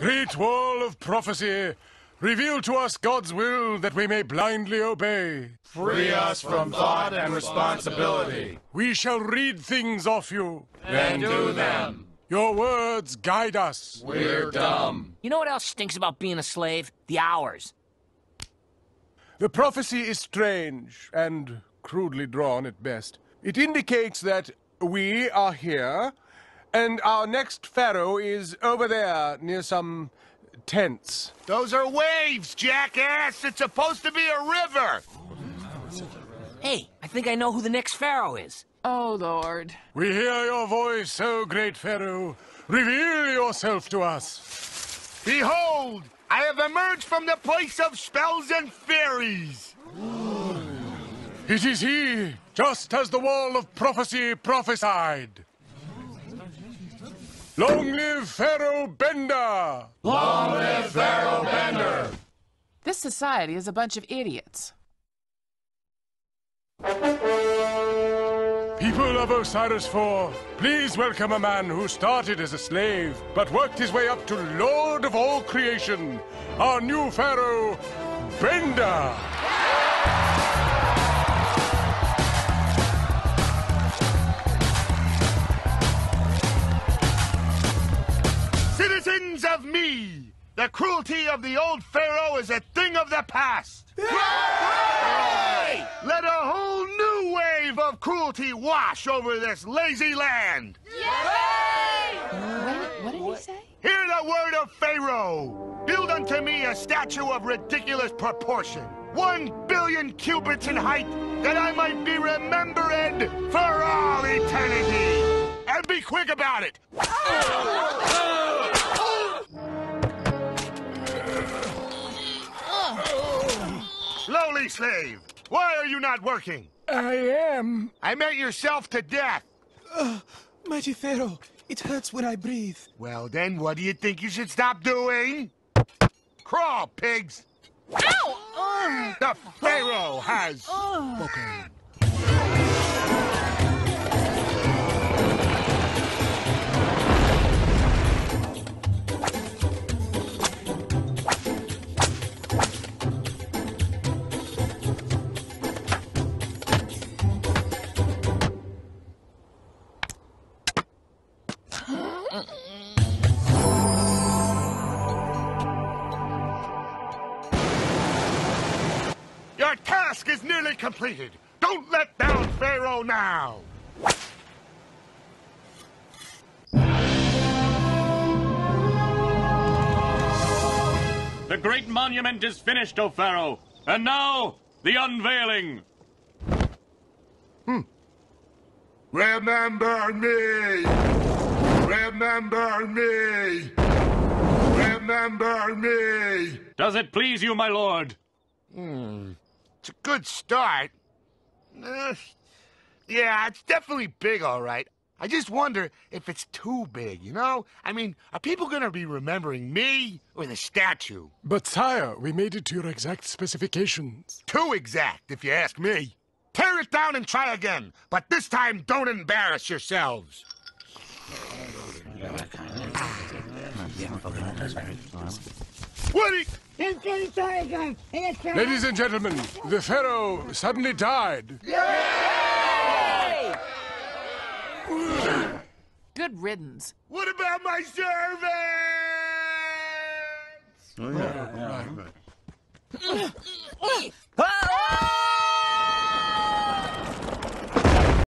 Great wall of prophecy, reveal to us God's will that we may blindly obey. Free us from thought and responsibility. We shall read things off you. Then do them. Your words guide us. We're dumb. You know what else stinks about being a slave? The hours. The prophecy is strange and crudely drawn at best. It indicates that we are here, and our next pharaoh is over there near some tents. Those are waves, jackass! It's supposed to be a river! Hey, I think I know who the next pharaoh is. Oh, Lord. We hear your voice, O great pharaoh. Reveal yourself to us. Behold! I have emerged from the place of spells and fairies! It is he, just as the wall of prophecy prophesied. Long live Pharaoh Bender! Long live Pharaoh Bender! This society is a bunch of idiots. People of Osiris 4, please welcome a man who started as a slave, but worked his way up to Lord of all creation, our new Pharaoh, Bender! Citizens of me! The cruelty of the old Pharaoh is a thing of the past! Hooray! Let a whole new wave of cruelty wash over this lazy land! What did he say? Hear the word of Pharaoh! Build unto me a statue of ridiculous proportion, 1 billion cubits in height, that I might be remembered for all eternity! And be quick about it! Lowly slave, why are you not working? I am. I met yourself to death. Mighty Pharaoh, it hurts when I breathe. Well, then, what do you think you should stop doing? Crawl, pigs! Ow! The Pharaoh has spoken. Your task is nearly completed. Don't let down Pharaoh now. The great monument is finished, O Pharaoh. And now, the unveiling. Remember me! Remember me! Remember me! Does it please you, my lord? It's a good start. Yeah, it's definitely big, all right. I just wonder if it's too big, you know? I mean, are people gonna be remembering me or the statue? But sire, we made it to your exact specifications. Too exact, if you ask me. Tear it down and try again, but this time don't embarrass yourselves. Woody! Ladies and gentlemen, the Pharaoh suddenly died. Yay! Good riddance. What about my servants? Ah!